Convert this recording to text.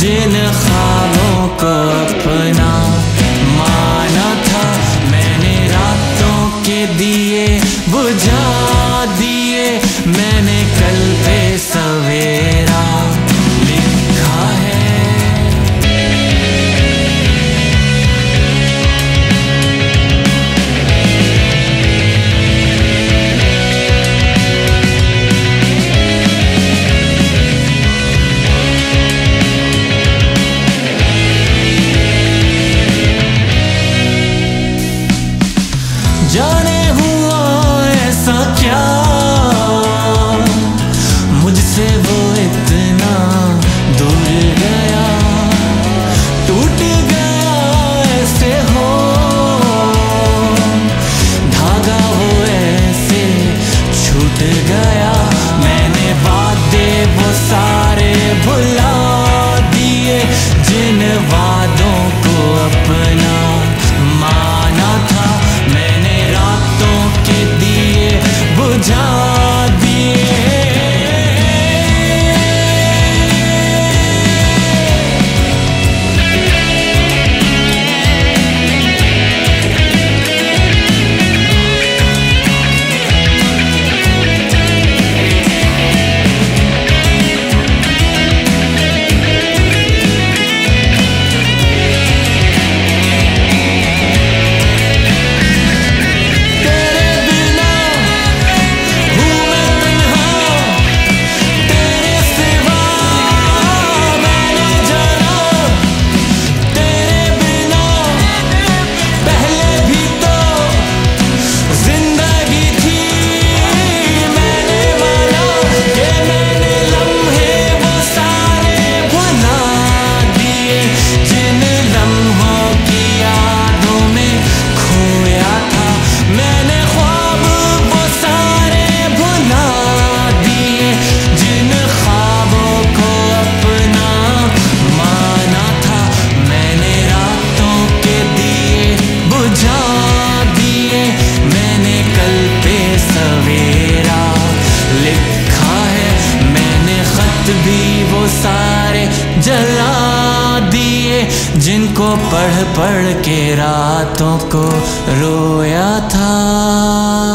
जिन ख्वाबों को अपना माना था मैंने रातों के दिए बुझा दिए, मैंने कल पे सवेरा लिखा है। जाने हुआ ऐसा क्या मुझसे वो इतना दूर गया, टूट गया ऐसे हो धागा वो ऐसे छूट गया। मैंने वादे वो सारे भुला दिए, जिन वादों को अपना माना था मैंने रातों के दिए बुझा दिए। भी वो सारे जला दिए, जिनको पढ़ पढ़ के रातों को रोया था।